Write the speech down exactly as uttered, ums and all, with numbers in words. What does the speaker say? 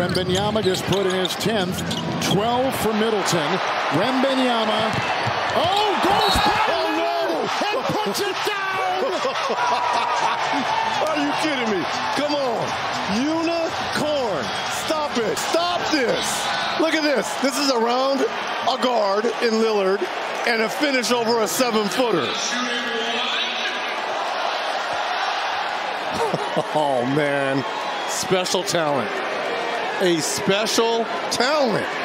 Wembanyama just put in his tenth. twelve for Middleton. Wembanyama. Oh, goes back oh, no. and puts it down. Are you kidding me? Come on. Unicorn. Stop it. Stop this. Look at this. This is around a guard in Lillard and a finish over a seven-footer. Oh, man. Special talent. A special talent.